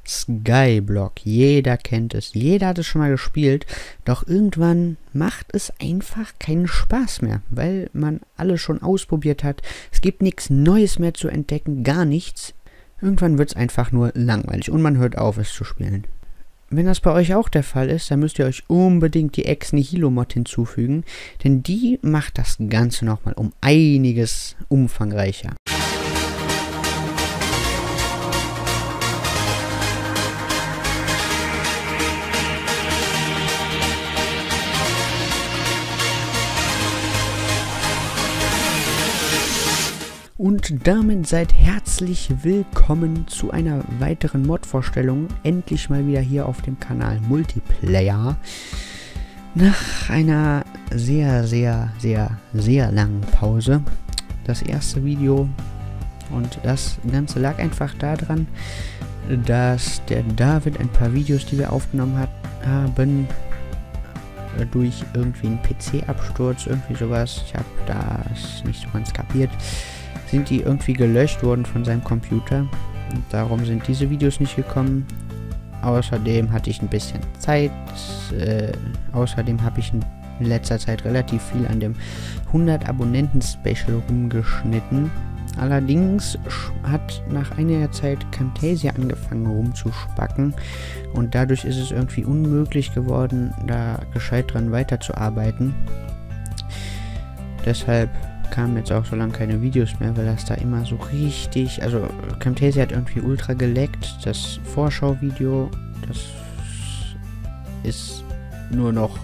Skyblock. Jeder kennt es, jeder hat es schon mal gespielt, doch irgendwann macht es einfach keinen Spaß mehr, weil man alles schon ausprobiert hat. Es gibt nichts Neues mehr zu entdecken, gar nichts. Irgendwann wird es einfach nur langweilig und man hört auf, es zu spielen. Wenn das bei euch auch der Fall ist, dann müsst ihr euch unbedingt die Ex Nihilo Mod hinzufügen, denn die macht das Ganze nochmal um einiges umfangreicher. Und damit seid herzlich willkommen zu einer weiteren Mod-Vorstellung. Endlich mal wieder hier auf dem Kanal Multiplayer. Nach einer sehr langen Pause. Das erste Video. Und das Ganze lag einfach daran, dass der David ein paar Videos, die wir aufgenommen haben, durch irgendwie einen PC-Absturz, irgendwie sowas, ich habe das nicht so ganz kapiert, sind die irgendwie gelöscht worden von seinem Computer. Und darum sind diese Videos nicht gekommen. Außerdem hatte ich ein bisschen Zeit. Außerdem habe ich in letzter Zeit relativ viel an dem 100 Abonnenten-Special rumgeschnitten. Allerdings hat nach einiger Zeit Camtasia angefangen rumzuspacken. Und dadurch ist es irgendwie unmöglich geworden, da gescheit dran weiterzuarbeiten. Deshalb kamen jetzt auch so lange keine Videos mehr, weil das da immer so richtig, also Camtasia hat irgendwie ultra geleckt. Das Vorschauvideo, das ist nur noch,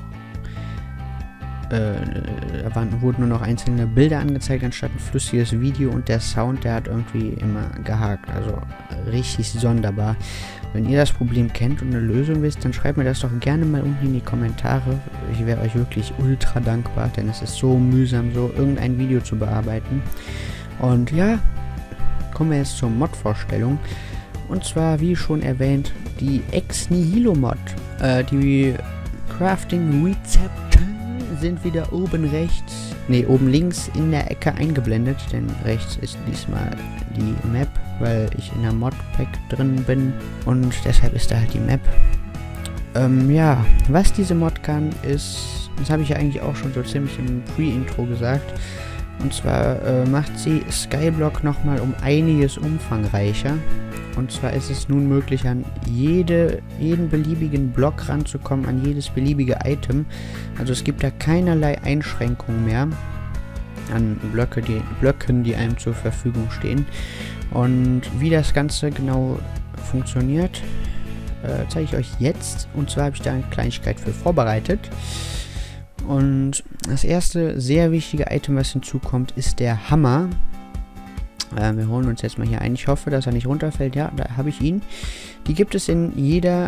wurden nur noch einzelne Bilder angezeigt, anstatt ein flüssiges Video, und der Sound, der hat irgendwie immer gehakt, also richtig sonderbar. Wenn ihr das Problem kennt und eine Lösung wisst, dann schreibt mir das doch gerne mal unten in die Kommentare. Ich wäre euch wirklich ultra dankbar, denn es ist so mühsam, so irgendein Video zu bearbeiten. Und ja, kommen wir jetzt zur Mod-Vorstellung. Und zwar, wie schon erwähnt, die Ex Nihilo Mod. Die Crafting-Rezepte sind wieder oben rechts, oben links in der Ecke eingeblendet, denn rechts ist diesmal die Map, weil ich in der Modpack drin bin und deshalb ist da halt die Map. Ja, was diese Mod kann, ist, das habe ich ja eigentlich auch schon so ziemlich im Pre-Intro gesagt, und zwar macht sie Skyblock nochmal um einiges umfangreicher. Und zwar ist es nun möglich, an jeden beliebigen Block ranzukommen, an jedes beliebige Item. Also es gibt da keinerlei Einschränkungen mehr an Blöcken, die einem zur Verfügung stehen. Und wie das Ganze genau funktioniert, zeige ich euch jetzt. Und zwar habe ich da eine Kleinigkeit für vorbereitet. Und das erste sehr wichtige Item, was hinzukommt, ist der Hammer. Wir holen uns jetzt mal hier ein. Ich hoffe, dass er nicht runterfällt. Ja, da habe ich ihn. Die gibt es in jeder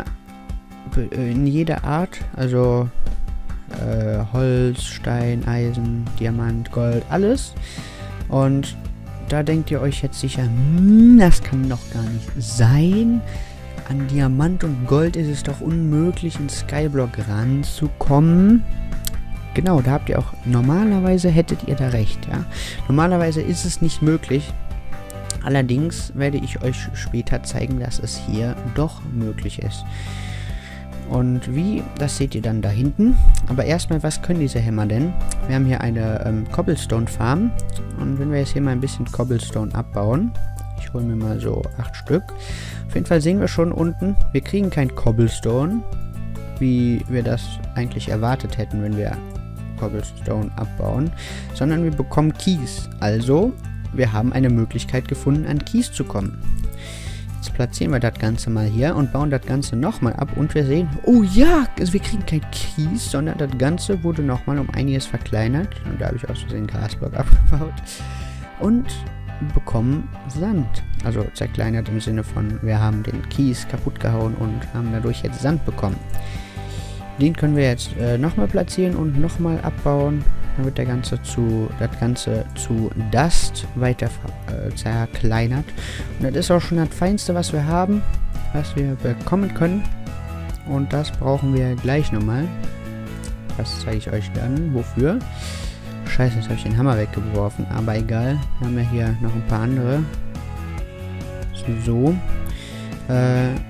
Art. Also Holz, Stein, Eisen, Diamant, Gold, alles. Und da denkt ihr euch jetzt sicher, das kann doch gar nicht sein. An Diamant und Gold ist es doch unmöglich, in Skyblock ranzukommen. Genau, da habt ihr auch, normalerweise hättet ihr da recht, ja. Normalerweise ist es nicht möglich. Allerdings werde ich euch später zeigen, dass es hier doch möglich ist. Und wie, das seht ihr dann da hinten. Aber erstmal, was können diese Hämmer denn? Wir haben hier eine Cobblestone Farm. Und wenn wir jetzt hier mal ein bisschen Cobblestone abbauen. Ich hole mir mal so 8 Stück. Auf jeden Fall sehen wir schon unten, wir kriegen kein Cobblestone, wie wir das eigentlich erwartet hätten, wenn wir Cobblestone abbauen, sondern wir bekommen Kies. Also, wir haben eine Möglichkeit gefunden, an Kies zu kommen. Jetzt platzieren wir das Ganze mal hier und bauen das Ganze nochmal ab und wir sehen, oh ja, also wir kriegen kein Kies, sondern das Ganze wurde nochmal um einiges verkleinert. Und da habe ich aus Versehen Grasblock abgebaut. Und bekommen Sand. Also zerkleinert im Sinne von, wir haben den Kies kaputt gehauen und haben dadurch jetzt Sand bekommen. Den können wir jetzt nochmal platzieren und nochmal abbauen. Dann wird das Ganze zu Dust weiter zerkleinert. Und das ist auch schon das Feinste, was wir haben, was wir bekommen können. Und das brauchen wir gleich nochmal. Das zeige ich euch dann. Wofür? Scheiße, jetzt habe ich den Hammer weggeworfen. Aber egal. Wir haben ja hier noch ein paar andere. So.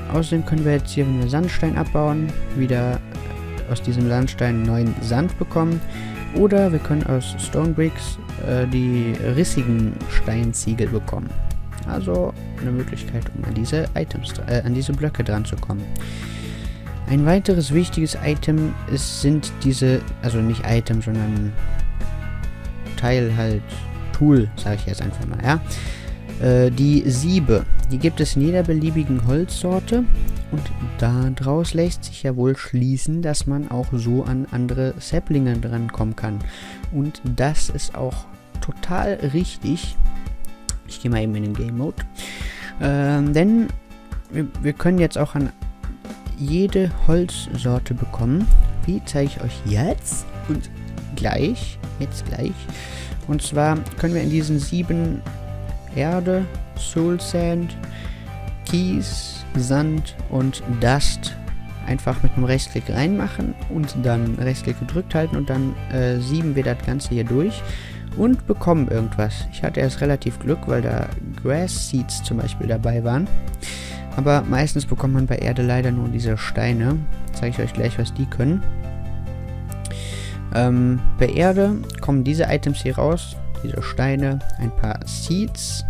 Außerdem können wir jetzt hier, wenn wir Sandstein abbauen, wieder aus diesem Sandstein neuen Sand bekommen. Oder wir können aus Stone Bricks die rissigen Steinziegel bekommen. Also eine Möglichkeit, um an diese an diese Blöcke dran zu kommen. Ein weiteres wichtiges Item sind diese, also nicht Item, sondern Teil halt, Tool, sage ich jetzt einfach mal, ja. Die Siebe. Die gibt es in jeder beliebigen Holzsorte und daraus lässt sich ja wohl schließen, dass man auch so an andere Saplinge drankommen kann. Und das ist auch total richtig. Ich gehe mal eben in den Game Mode. Denn wir können jetzt auch an jede Holzsorte bekommen. Wie zeige ich euch jetzt und gleich. Und zwar können wir in diesen 7 Erde, Soul Sand, Kies, Sand und Dust einfach mit einem Rechtsklick reinmachen und dann Rechtsklick gedrückt halten und dann sieben wir das Ganze hier durch und bekommen irgendwas. Ich hatte erst relativ Glück, weil da Grass Seeds zum Beispiel dabei waren. Aber meistens bekommt man bei Erde leider nur diese Steine. Zeige ich euch gleich, was die können. Bei Erde kommen diese Items hier raus. Diese Steine, ein paar Seeds.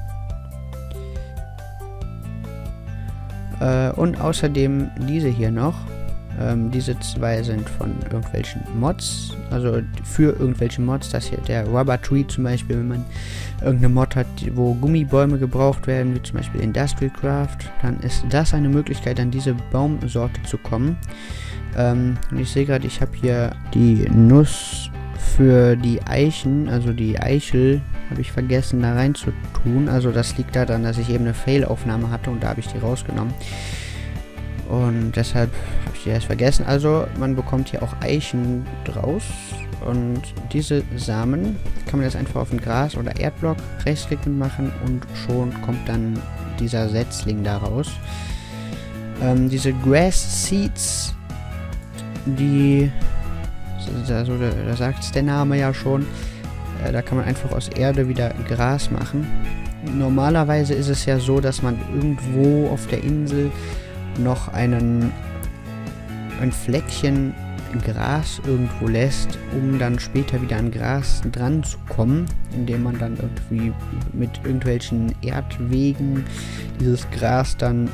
Und außerdem diese hier noch. Diese zwei sind von irgendwelchen Mods. Also für irgendwelche Mods. Das hier, der Rubber Tree zum Beispiel, wenn man irgendeine Mod hat, wo Gummibäume gebraucht werden, wie zum Beispiel Industrial Craft, dann ist das eine Möglichkeit, an diese Baumsorte zu kommen. Und ich sehe gerade, ich habe hier die Nuss für die Eichen, also die Eichel, habe ich vergessen da rein zu tun. Also das liegt daran, dass ich eben eine Fail-Aufnahme hatte und da habe ich die rausgenommen. Und deshalb habe ich die erst vergessen. Also man bekommt hier auch Eichen draus. Und diese Samen kann man jetzt einfach auf den Gras- oder Erdblock rechtsklicken machen und schon kommt dann dieser Setzling da raus. Diese Grass Seeds, die, also da sagt es der Name ja schon, da kann man einfach aus Erde wieder Gras machen. Normalerweise ist es ja so, dass man irgendwo auf der Insel noch ein Fleckchen Gras irgendwo lässt, um dann später wieder an Gras dran zu kommen, indem man dann irgendwie mit irgendwelchen Erdwegen dieses Gras dann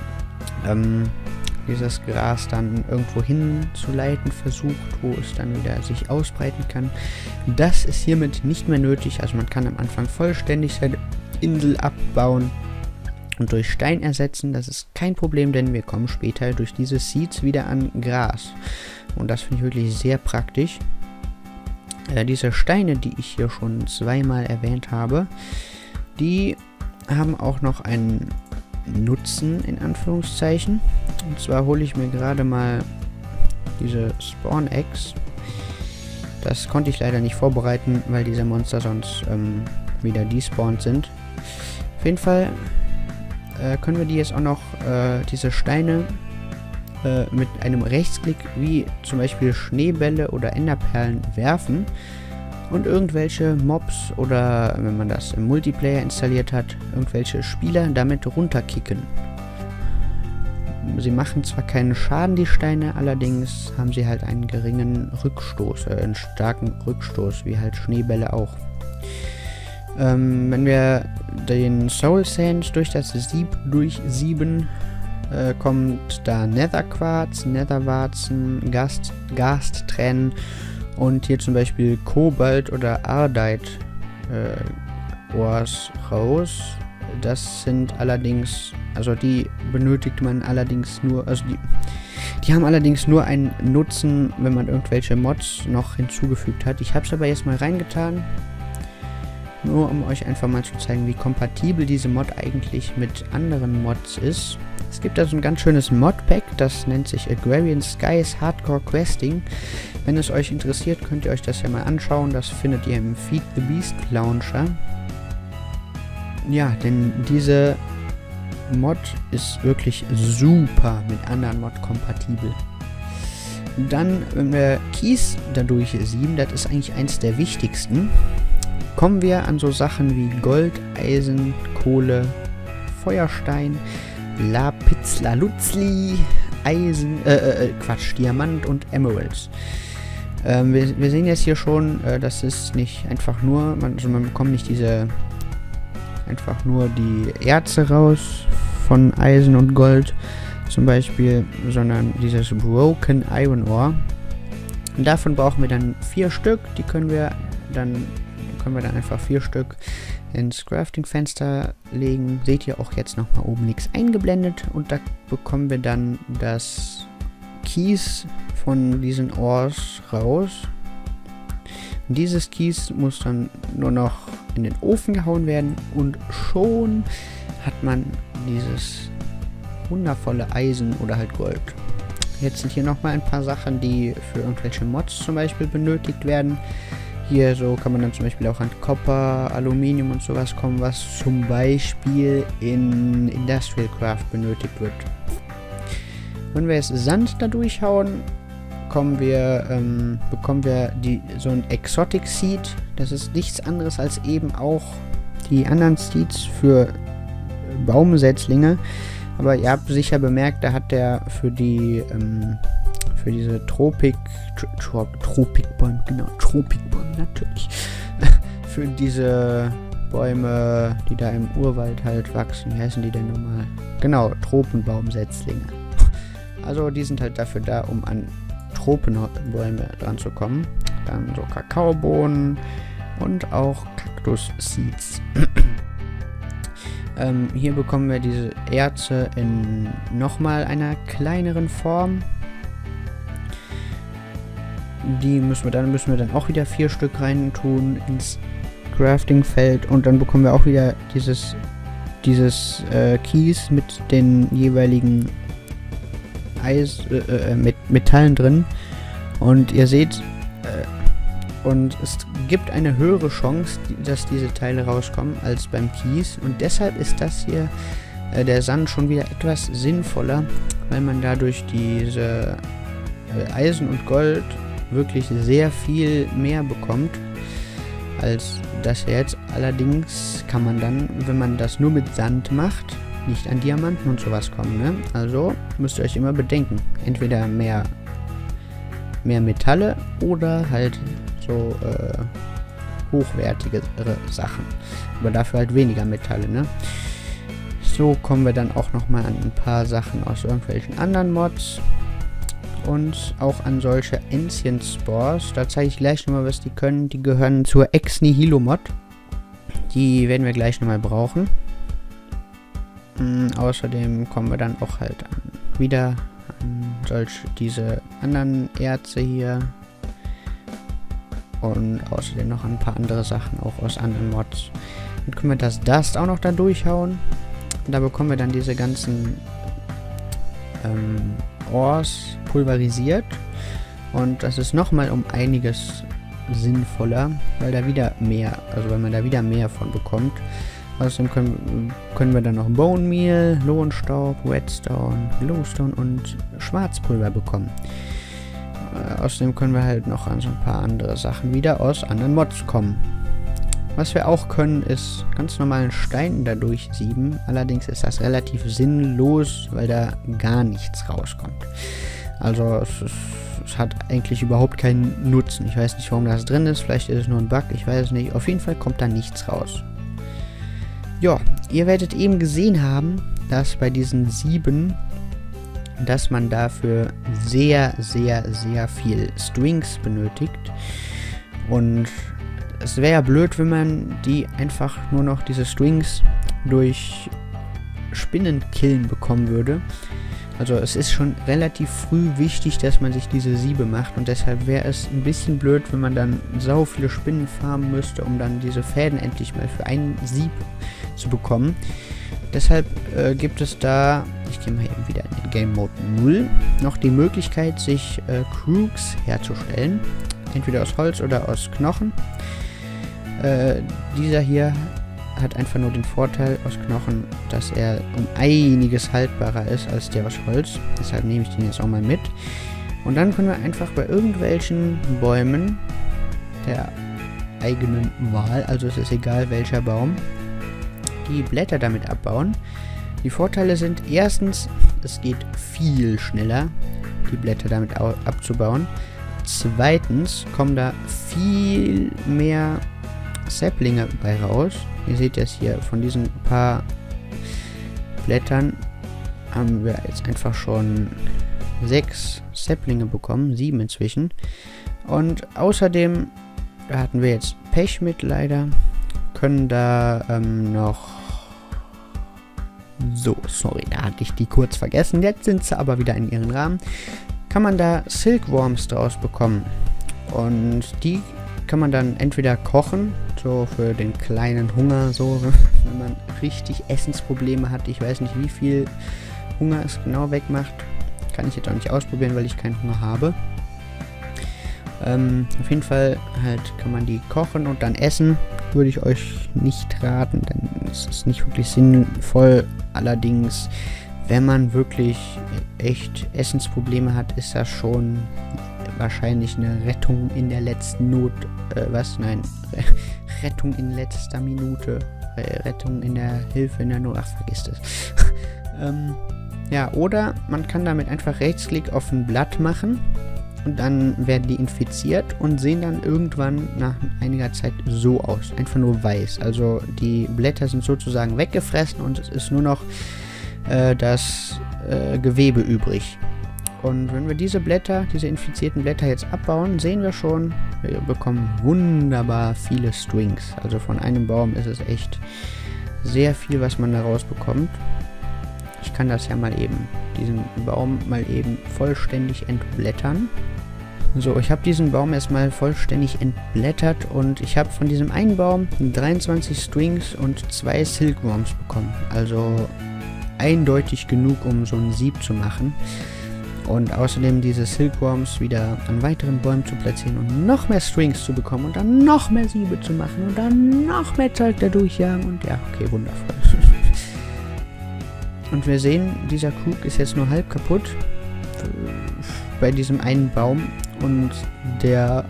irgendwo hinzuleiten versucht, wo es dann wieder sich ausbreiten kann. Das ist hiermit nicht mehr nötig, also man kann am Anfang vollständig seine Insel abbauen und durch Stein ersetzen. Das ist kein Problem, denn wir kommen später durch diese Seeds wieder an Gras. Und das finde ich wirklich sehr praktisch. Diese Steine, die ich hier schon zweimal erwähnt habe, die haben auch noch einen Nutzen, in Anführungszeichen. Und zwar hole ich mir gerade mal diese Spawn Eggs. Das konnte ich leider nicht vorbereiten, weil diese Monster sonst wieder despawned sind. Auf jeden Fall können wir die jetzt auch noch, diese Steine, mit einem Rechtsklick wie zum Beispiel Schneebälle oder Enderperlen werfen und irgendwelche Mobs oder, wenn man das im Multiplayer installiert hat, irgendwelche Spieler damit runterkicken. Sie machen zwar keinen Schaden, die Steine, allerdings haben sie halt einen geringen Rückstoß, einen starken Rückstoß, wie halt Schneebälle auch. Wenn wir den Soul Sand durch das Sieb durchsieben, kommt da Netherquarz, Netherwarzen, Gasttränen und hier zum Beispiel Kobalt oder Ardite Ores raus. Das sind allerdings, also die benötigt man allerdings nur, also die haben allerdings nur einen Nutzen, wenn man irgendwelche Mods noch hinzugefügt hat. Ich habe es aber jetzt mal reingetan, nur um euch einfach mal zu zeigen, wie kompatibel diese Mod eigentlich mit anderen Mods ist. Es gibt da so ein ganz schönes Modpack, das nennt sich Agrarian Skies Hardcore Questing. Wenn es euch interessiert, könnt ihr euch das ja mal anschauen. Das findet ihr im Feed the Beast Launcher. Ja, denn diese Mod ist wirklich super mit anderen Mod kompatibel. Dann, wenn wir Kies dadurch sieben, das ist eigentlich eins der wichtigsten, kommen wir an so Sachen wie Gold, Eisen, Kohle, Feuerstein, Lapizlazuli, Eisen, Quatsch, Diamant und Emeralds. Wir sehen jetzt hier schon, das ist nicht einfach nur, man bekommt nicht einfach nur die Erze raus von Eisen und Gold zum Beispiel, sondern dieses Broken Iron Ore. Und davon brauchen wir dann 4 Stück, die können wir dann einfach 4 Stück ins Crafting-Fenster legen. Seht ihr auch jetzt nochmal oben nichts eingeblendet und da bekommen wir dann das Kies von diesen Ores raus. Und dieses Kies muss dann nur noch in den Ofen gehauen werden und schon hat man dieses wundervolle Eisen oder halt Gold. Jetzt sind hier nochmal ein paar Sachen, die für irgendwelche Mods zum Beispiel benötigt werden. Hier so kann man dann zum Beispiel auch an Copper, Aluminium und sowas kommen, was zum Beispiel in Industrial Craft benötigt wird. Wenn wir jetzt Sand da durchhauen, bekommen wir so ein Exotic Seed. Das ist nichts anderes als eben auch die anderen Seeds für Baumsetzlinge. Aber ihr habt sicher bemerkt, da hat der für diese Tropikbäume, genau, Tropikbäume natürlich, für diese Bäume, die da im Urwald halt wachsen, wie heißen die denn nochmal? Genau, Tropenbaumsetzlinge. Also die sind halt dafür da, um an Tropenbäume dran zu kommen. Dann so Kakaobohnen und auch Kaktus-Seeds. Hier bekommen wir diese Erze in nochmal einer kleineren Form. Die müssen wir dann auch wieder 4 Stück rein tun ins Crafting-Feld und dann bekommen wir auch wieder dieses Kies mit den jeweiligen mit Metallen drin. Und ihr seht, und es gibt eine höhere Chance, dass diese Teile rauskommen, als beim Kies. Und deshalb ist das hier, der Sand, schon wieder etwas sinnvoller, weil man dadurch diese Eisen und Gold wirklich sehr viel mehr bekommt, als das jetzt. Allerdings kann man dann, wenn man das nur mit Sand macht, nicht an Diamanten und sowas kommen, ne? Also müsst ihr euch immer bedenken, entweder mehr Metalle oder halt so hochwertige Sachen, aber dafür halt weniger Metalle, ne? So kommen wir dann auch nochmal an ein paar Sachen aus irgendwelchen anderen Mods und auch an solche Ancient Spores. Da zeige ich gleich nochmal, was die können. Die gehören zur Ex Nihilo Mod. Die werden wir gleich nochmal brauchen. Außerdem kommen wir dann auch halt wieder an diese anderen Erze hier. Und außerdem noch ein paar andere Sachen auch aus anderen Mods. Dann können wir das Dust auch noch da durchhauen. Und da bekommen wir dann diese ganzen Ores pulverisiert. Und das ist nochmal um einiges sinnvoller, weil da wieder mehr, weil man da wieder mehr von bekommt. Außerdem können wir dann noch Bone Meal, Lohnstaub, Redstone, Glowstone und Schwarzpulver bekommen. Außerdem können wir halt noch an so ein paar andere Sachen wieder aus anderen Mods kommen. Was wir auch können, ist ganz normalen Stein da durchsieben. Allerdings ist das relativ sinnlos, weil da gar nichts rauskommt. Also es hat eigentlich überhaupt keinen Nutzen. Ich weiß nicht, warum das drin ist. Vielleicht ist es nur ein Bug, ich weiß es nicht. Auf jeden Fall kommt da nichts raus. Ja, ihr werdet eben gesehen haben, dass bei diesen 7, dass man dafür sehr, sehr, sehr viel Strings benötigt. Und es wäre ja blöd, wenn man die einfach nur noch diese Strings durch Spinnenkillen bekommen würde. Also es ist schon relativ früh wichtig, dass man sich diese Siebe macht. Und deshalb wäre es ein bisschen blöd, wenn man dann sau viele Spinnen farmen müsste, um dann diese Fäden endlich mal für einen Sieb zu bekommen. Deshalb gibt es da, ich gehe mal eben wieder in den Game Mode 0, noch die Möglichkeit, sich Crooks herzustellen. Entweder aus Holz oder aus Knochen. Dieser hier hat einfach nur den Vorteil aus Knochen, dass er um einiges haltbarer ist als der aus Holz. Deshalb nehme ich den jetzt auch mal mit. Und dann können wir einfach bei irgendwelchen Bäumen der eigenen Wahl, also es ist egal welcher Baum, die Blätter damit abbauen. Die Vorteile sind erstens, es geht viel schneller, die Blätter damit abzubauen. Zweitens kommen da viel mehr Saplinge bei raus. Ihr seht jetzt hier, von diesen paar Blättern haben wir jetzt einfach schon 6 Saplinge bekommen, 7 inzwischen. Und außerdem, da hatten wir jetzt Pech mit leider, können da noch... So, sorry, da hatte ich die kurz vergessen. Jetzt sind sie aber wieder in ihren Rahmen. Kann man da Silkworms draus bekommen. Und die kann man dann entweder kochen, so für den kleinen Hunger, so, wenn man richtig Essensprobleme hat. Ich weiß nicht, wie viel Hunger es genau wegmacht. Kann ich jetzt auch nicht ausprobieren, weil ich keinen Hunger habe. Auf jeden Fall halt kann man die kochen und dann essen. Würde ich euch nicht raten, denn es ist nicht wirklich sinnvoll. Allerdings, wenn man wirklich echt Essensprobleme hat, ist das schon wahrscheinlich eine Rettung in der letzten Rettung in letzter Minute. Rettung in der Hilfe in der Not. Ach, vergisst es. Ja, oder man kann damit einfach Rechtsklick auf ein Blatt machen und dann werden die infiziert und sehen dann irgendwann nach einiger Zeit so aus. Einfach nur weiß. Also die Blätter sind sozusagen weggefressen und es ist nur noch das Gewebe übrig. Und wenn wir diese infizierten Blätter jetzt abbauen, sehen wir schon, wir bekommen wunderbar viele Strings. Also von einem Baum ist es echt sehr viel, was man daraus bekommt. Ich kann das ja mal eben, diesen Baum mal eben vollständig entblättern. So, ich habe diesen Baum erstmal vollständig entblättert und ich habe von diesem einen Baum 23 Strings und 2 Silkworms bekommen. Also eindeutig genug, um so ein Sieb zu machen. Und außerdem diese Silkworms wieder an weiteren Bäumen zu platzieren und noch mehr Strings zu bekommen und dann noch mehr Siebe zu machen und dann noch mehr Zeug da durchjagen und ja, okay, wundervoll. Und wir sehen, dieser Krug ist jetzt nur halb kaputt bei diesem einen Baum und der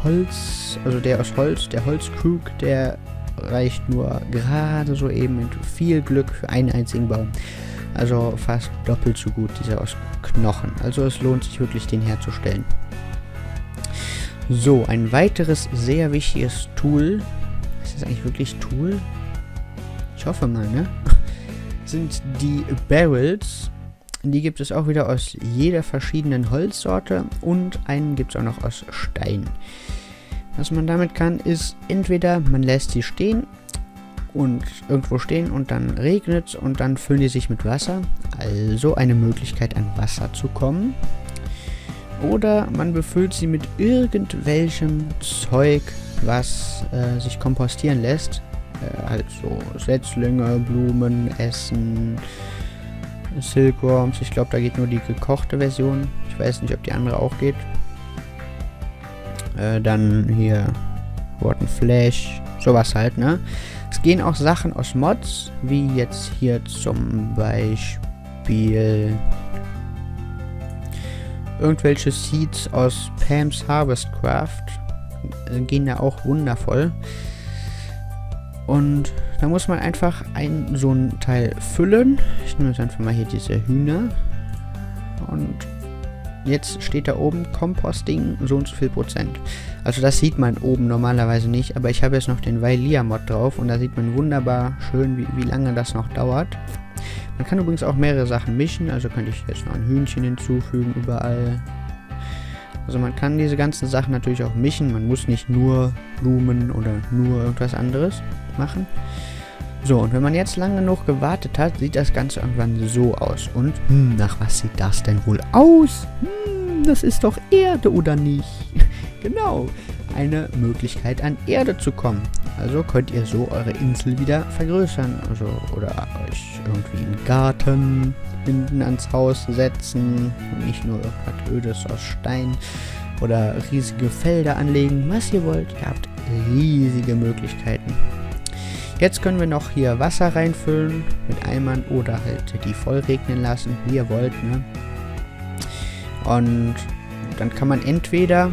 Holzkrug, der reicht nur gerade so eben mit viel Glück für einen einzigen Baum. Also fast doppelt so gut, dieser aus Knochen. Also es lohnt sich wirklich, den herzustellen. So, ein weiteres sehr wichtiges Tool. Ist das eigentlich wirklich Tool? Ich hoffe mal, ne? Sind die Barrels. Die gibt es auch wieder aus jeder verschiedenen Holzsorte und einen gibt es auch noch aus Stein. Was man damit kann, ist entweder man lässt sie stehen und irgendwo stehen und dann regnet es und dann füllen die sich mit Wasser. Also eine Möglichkeit, an Wasser zu kommen. Oder man befüllt sie mit irgendwelchem Zeug, was sich kompostieren lässt. Also Setzlinge, Blumen, Essen, Silkworms. Ich glaube, da geht nur die gekochte Version. Ich weiß nicht, ob die andere auch geht. Dann hier Rotten Flash, sowas halt, ne? Es gehen auch Sachen aus Mods, wie jetzt hier zum Beispiel irgendwelche Seeds aus Pam's Harvest Craft. Gehen da auch wundervoll. Und da muss man einfach so ein Teil füllen. Ich nehme jetzt einfach mal hier diese Hühner. Und jetzt steht da oben Composting so und so viel Prozent. Also das sieht man oben normalerweise nicht, aber ich habe jetzt noch den Vailia-Mod drauf und da sieht man wunderbar schön, wie lange das noch dauert. Man kann übrigens auch mehrere Sachen mischen, also könnte ich jetzt noch ein Hühnchen hinzufügen überall. Also man kann diese ganzen Sachen natürlich auch mischen, man muss nicht nur Blumen oder nur irgendwas anderes machen. So, und wenn man jetzt lange genug gewartet hat, sieht das Ganze irgendwann so aus. Und, nach was sieht das denn wohl aus? Das ist doch Erde, oder nicht? Genau, eine Möglichkeit an Erde zu kommen. Also könnt ihr so eure Insel wieder vergrößern. Also, oder euch irgendwie einen Garten hinten ans Haus setzen. Und nicht nur irgendwas Ödes aus Stein. Oder riesige Felder anlegen, was ihr wollt. Ihr habt riesige Möglichkeiten. Jetzt können wir noch hier Wasser reinfüllen mit Eimern oder halt die voll regnen lassen, wie ihr wollt, ne? Und dann kann man entweder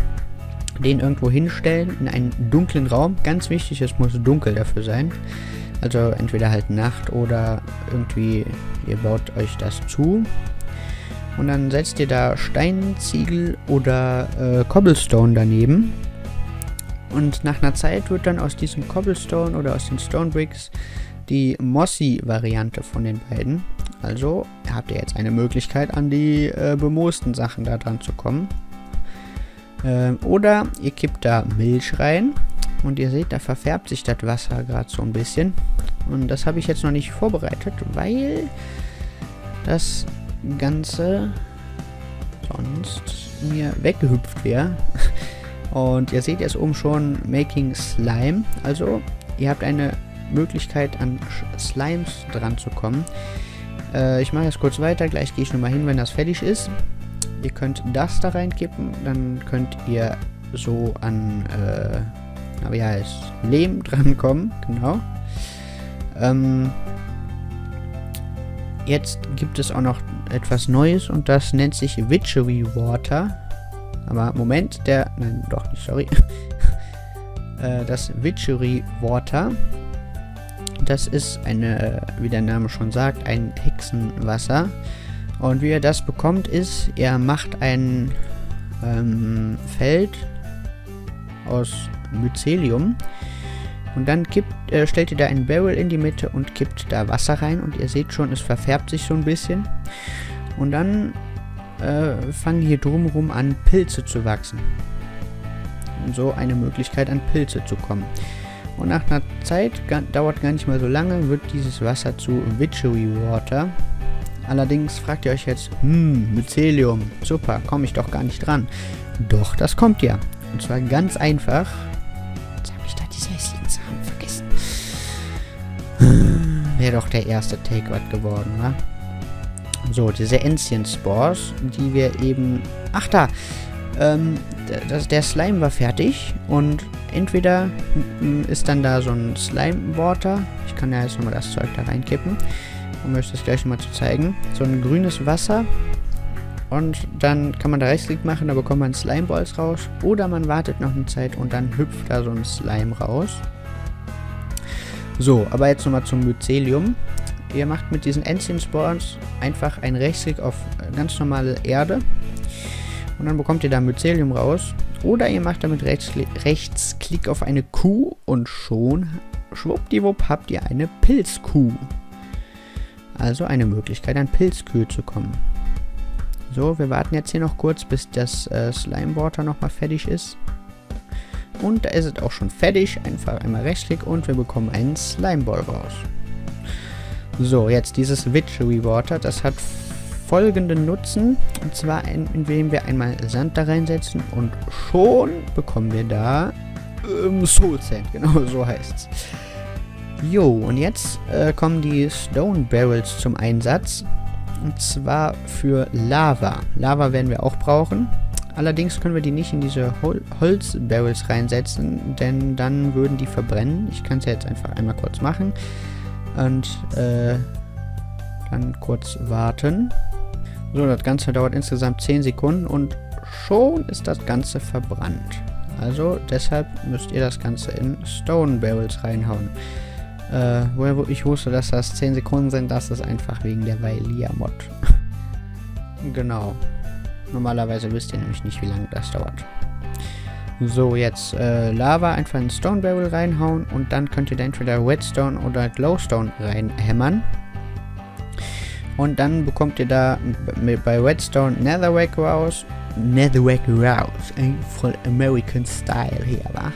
den irgendwo hinstellen in einen dunklen Raum. Ganz wichtig, es muss dunkel dafür sein. Also entweder halt Nacht oder irgendwie ihr baut euch das zu. Und dann setzt ihr da Stein, Ziegel oder Cobblestone daneben. Und nach einer Zeit wird dann aus diesem Cobblestone oder aus den Stone Bricks die Mossy-Variante von den beiden. Also habt ihr jetzt eine Möglichkeit, an die bemoosten Sachen da dran zu kommen. Oder ihr kippt da Milch rein. Und ihr seht, da verfärbt sich das Wasser gerade so ein bisschen. Und das habe ich jetzt noch nicht vorbereitet, weil das Ganze sonst mir weggehüpft wäre. Und ihr seht jetzt oben schon Making Slime. Also ihr habt eine Möglichkeit, an Slimes dran zu kommen. Ich mache jetzt kurz weiter. Gleich gehe ich nochmal hin, wenn das fertig ist. Ihr könnt das da reinkippen. Dann könnt ihr so an wie heißt Lehm drankommen. Genau. Jetzt gibt es auch noch etwas Neues und das nennt sich Witchery Water. Aber Moment, nein, doch nicht, sorry. Das Witchery Water, das ist wie der Name schon sagt, ein Hexenwasser. Und wie ihr das bekommt ist, ihr macht ein Feld aus Mycelium. Und dann stellt ihr da einen Barrel in die Mitte und kippt da Wasser rein. Und ihr seht schon, es verfärbt sich so ein bisschen. Und dann fangen hier drumherum an, Pilze zu wachsen. Und so eine Möglichkeit, an Pilze zu kommen. Und nach einer Zeit, dauert gar nicht mal so lange, wird dieses Wasser zu Witchery Water. Allerdings fragt ihr euch jetzt, Mycelium, super, komme ich doch gar nicht dran. Doch, das kommt ja. Und zwar ganz einfach. Jetzt habe ich da diese hässlichen Sachen vergessen. Wäre doch der erste Take-Out geworden, wa? So, diese Ancient Spores, die wir eben... Ach da! Der Slime war fertig und entweder ist dann da so ein Slime-Water. Ich kann ja jetzt nochmal das Zeug da reinkippen, um euch das gleich nochmal zu zeigen. So ein grünes Wasser. Und dann kann man da Rechtsklick machen, da bekommt man Slimeballs raus. Oder man wartet noch eine Zeit und dann hüpft da so ein Slime raus. So, aber jetzt nochmal zum Mycelium. Ihr macht mit diesen Ancient Spores einfach einen Rechtsklick auf ganz normale Erde. Und dann bekommt ihr da Mycelium raus. Oder ihr macht damit Rechtsklick auf eine Kuh und schon, schwuppdiwupp, habt ihr eine Pilzkuh. Also eine Möglichkeit, an Pilzkühe zu kommen. So, wir warten jetzt hier noch kurz, bis das Slime-Water nochmal fertig ist. Und da ist es auch schon fertig. Einfach einmal Rechtsklick und wir bekommen einen Slimeball raus. So, jetzt dieses Witchery Water, das hat folgenden Nutzen. Und zwar, indem wir einmal Sand da reinsetzen und schon bekommen wir da Soul Sand. Genau, so heißt's. Jo, und jetzt kommen die Stone Barrels zum Einsatz. Und zwar für Lava. Lava werden wir auch brauchen. Allerdings können wir die nicht in diese Holzbarrels reinsetzen, denn dann würden die verbrennen. Ich kann es ja jetzt einfach einmal kurz machen. Und dann kurz warten. So, das Ganze dauert insgesamt 10 Sekunden und schon ist das Ganze verbrannt. Also deshalb müsst ihr das Ganze in Stone Barrels reinhauen. Woher ich wusste, dass das 10 Sekunden sind, das ist einfach wegen der Vailia-Mod. Genau. Normalerweise wisst ihr nämlich nicht, wie lange das dauert. So, jetzt Lava einfach in Stone Barrel reinhauen und dann könnt ihr da entweder Redstone oder Glowstone reinhämmern. Und dann bekommt ihr da bei Redstone Netherrack raus. Netherrack raus. Voll American Style hier, wa?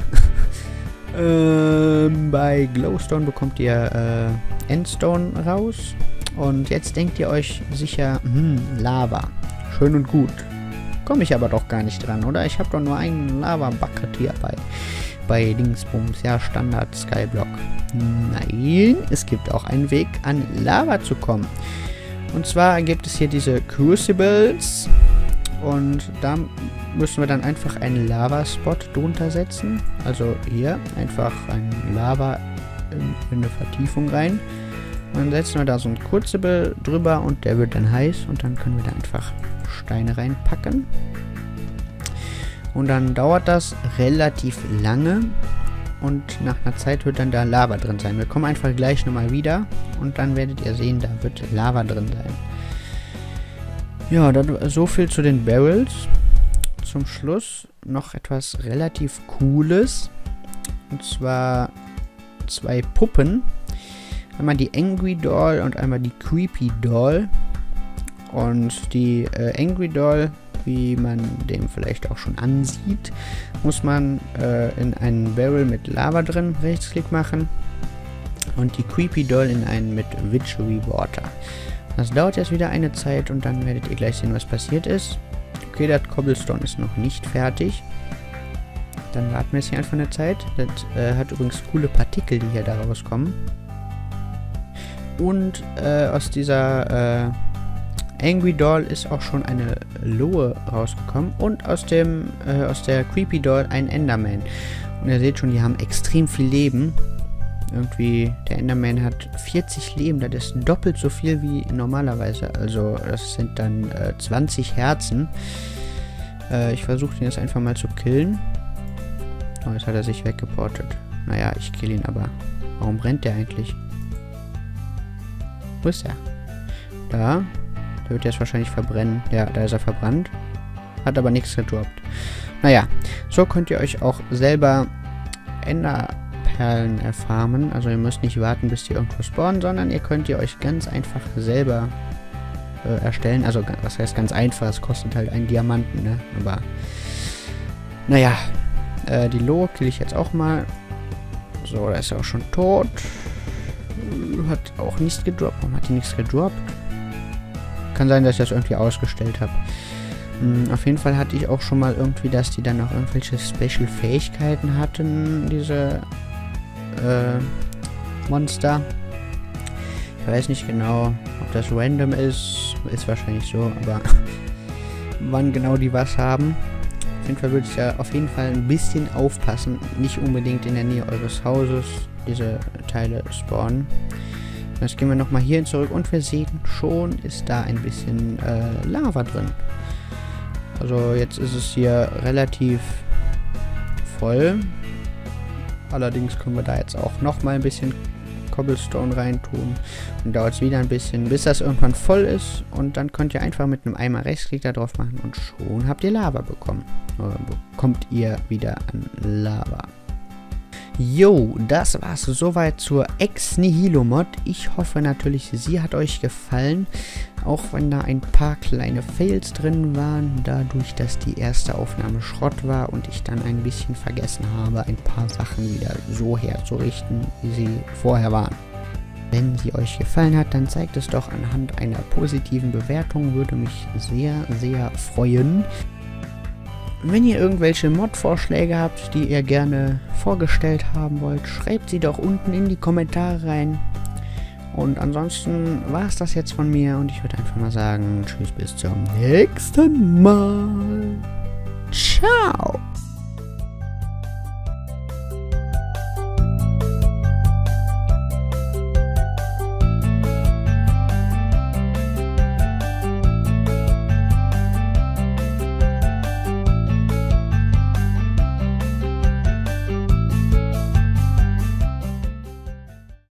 Bei Glowstone bekommt ihr Endstone raus. Und jetzt denkt ihr euch sicher, Lava. Schön und gut. Komme ich aber doch gar nicht dran, oder? Ich habe doch nur einen Lava-Bucket hier bei Dingsbums, ja, Standard Skyblock. Nein, es gibt auch einen Weg, an Lava zu kommen. Und zwar gibt es hier diese Crucibles. Und da müssen wir dann einfach einen Lava-Spot drunter setzen. Also hier einfach ein Lava in eine Vertiefung rein. Und dann setzen wir da so ein Crucible drüber und der wird dann heiß. Und dann können wir da einfach Steine reinpacken. Und dann dauert das relativ lange. und nach einer Zeit wird dann da Lava drin sein. Wir kommen einfach gleich nochmal wieder und dann werdet ihr sehen, da wird Lava drin sein. Ja, so viel zu den Barrels. Zum Schluss noch etwas relativ Cooles. Und zwar 2 Puppen. Einmal die Angry Doll und einmal die Creepy Doll. Und die Angry Doll, wie man dem vielleicht auch schon ansieht, muss man in einen Barrel mit Lava drin Rechtsklick machen. Und die Creepy Doll in einen mit Witchery Water. Das dauert jetzt wieder eine Zeit und dann werdet ihr gleich sehen, was passiert ist. Okay, das Cobblestone ist noch nicht fertig. Dann warten wir jetzt hier einfach eine Zeit. Das hat übrigens coole Partikel, die hier da rauskommen. Und aus dieser Angry Doll ist auch schon eine Lohe rausgekommen. Und aus der Creepy Doll ein Enderman. Und ihr seht schon, die haben extrem viel Leben. Irgendwie, der Enderman hat 40 Leben, das ist doppelt so viel wie normalerweise. Also das sind dann 20 Herzen. Ich versuche den jetzt einfach mal zu killen. Oh, jetzt hat er sich weggeportet. Naja, ich kill ihn aber. Warum brennt der eigentlich? Wo ist er? Da. Der wird jetzt wahrscheinlich verbrennen. Ja, da ist er verbrannt. Hat aber nichts gedroppt. Naja, so könnt ihr euch auch selber Enderperlen erfarmen. Also ihr müsst nicht warten, bis die irgendwo spawnen, sondern ihr könnt die euch ganz einfach selber erstellen. Also was heißt ganz einfach? Es kostet halt einen Diamanten, ne? Aber naja, die Lohe kill ich jetzt auch mal. So, da ist er auch schon tot. Hat auch nichts gedroppt. Warum hat die nichts gedroppt? Kann sein, dass ich das irgendwie ausgestellt habe. Auf jeden Fall hatte ich auch schon mal irgendwie, dass die dann noch irgendwelche Special-Fähigkeiten hatten, diese Monster. Ich weiß nicht genau, ob das random ist. Ist wahrscheinlich so, aber wann genau die was haben. Auf jeden Fall würde ich ja auf jeden Fall ein bisschen aufpassen. Nicht unbedingt in der Nähe eures Hauses diese Teile spawnen. Jetzt gehen wir nochmal hierhin zurück und wir sehen, schon ist da ein bisschen Lava drin. Also jetzt ist es hier relativ voll. Allerdings können wir da jetzt auch nochmal ein bisschen Cobblestone reintun. Und dauert es wieder ein bisschen, bis das irgendwann voll ist. Und dann könnt ihr einfach mit einem Eimer Rechtsklick da drauf machen und schon habt ihr Lava bekommen. Oder bekommt ihr wieder an Lava. Jo, das war's soweit zur Ex Nihilo Mod. Ich hoffe natürlich, sie hat euch gefallen. Auch wenn da ein paar kleine Fails drin waren, dadurch, dass die erste Aufnahme Schrott war und ich dann ein bisschen vergessen habe, ein paar Sachen wieder so herzurichten, wie sie vorher waren. Wenn sie euch gefallen hat, dann zeigt es doch anhand einer positiven Bewertung, würde mich sehr, sehr freuen. Wenn ihr irgendwelche Mod-Vorschläge habt, die ihr gerne vorgestellt haben wollt, schreibt sie doch unten in die Kommentare rein. Und ansonsten war es das jetzt von mir und ich würde einfach mal sagen, tschüss, bis zum nächsten Mal. Ciao.